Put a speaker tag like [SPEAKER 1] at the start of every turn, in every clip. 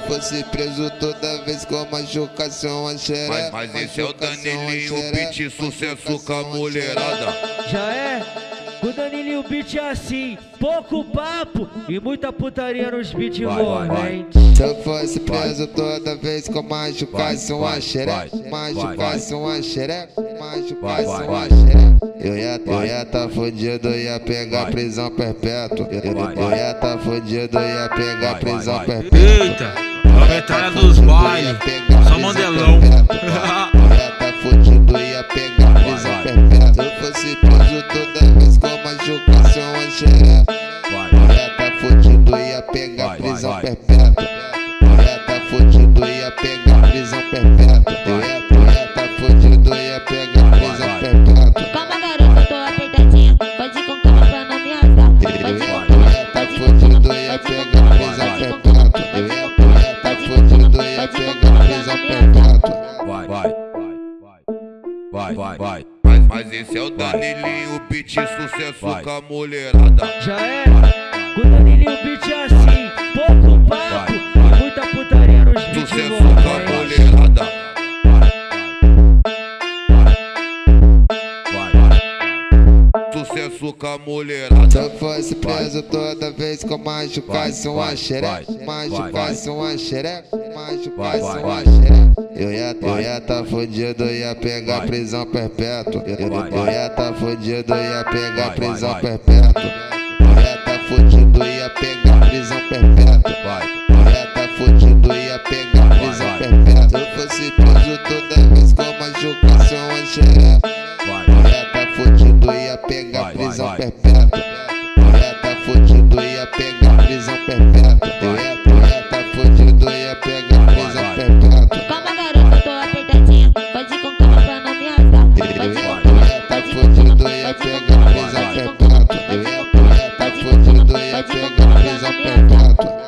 [SPEAKER 1] fosse preso toda vez com machucação a xereca.
[SPEAKER 2] Mas esse é o Danilinho Beat, sucesso com a mulherada.
[SPEAKER 3] Já é? O Danilinho Beat é assim, pouco papo e muita putaria nos beats envolventes.
[SPEAKER 1] Se eu fosse preso toda vez com machucação a xereca, machucação a xereca, machucação a xereca. Eu ia tá fudido, ia pegar prisão perpétua. Eu ia tá fudido, ia pegar prisão perpétua.
[SPEAKER 4] Eita, a metralha dos bailes, só modelão.
[SPEAKER 1] Eu ia tá fudido, ia pegar prisão perpétua. Se eu fosse preso toda vez com machucação a xereca, eu ia tá fudido, ia pegar prisão perpétua. Eu ia tá fudido, ia pegar prisão perpétua. Eu ia tá fudido, ia pegar prisão perpétua.
[SPEAKER 5] Calma, garoto, tô apertadinha. Pode ir com calma pra não me rasgar. Pode ir com calma,
[SPEAKER 1] Tá fudido, ia pegar prisão perpétua. Eu ia tá fudido, ia pegar prisão perpétua.
[SPEAKER 2] Vai. Mas esse é o Danilinho Beat, sucesso com a mulherada.
[SPEAKER 3] Já é? O Danilinho Beat é assim, pouco papo e muita putaria nos beats
[SPEAKER 2] Sucesso com a
[SPEAKER 3] envolventes.
[SPEAKER 2] mulherada. Sucesso com a mulherada.
[SPEAKER 1] Se eu fosse preso toda vez com machucação a xereca, machucação a xereca, machucação a xereca. Eu ia tá fudido, ia pegar prisão perpétua. Eu ia tá fudido, ia pegar prisão perpétua. Eu ia tá fudido, ia pegar prisão perpétua. Eu ia tá fudido, ia pegar prisão perpétua. Se eu fosse preso toda vez com machucação a xereca, eu ia tá fudido, ia pegar prisão perpétua. Eu ia tá fudido, ia pegar prisão perpétua. Eu ia tá fudido, ia pegar prisão perpétua.
[SPEAKER 5] calma, garoto, tô apertadinha. Pode ir com calma pra não me rasgar.
[SPEAKER 1] Eu ia tá fudido, ia pegar prisão perpétua. Eu ia tá fudido, ia pegar prisão perpétua.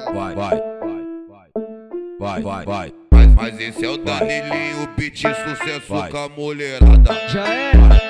[SPEAKER 2] Mas esse é o Danilinho Beat, sucesso com a mulherada.
[SPEAKER 3] Já é?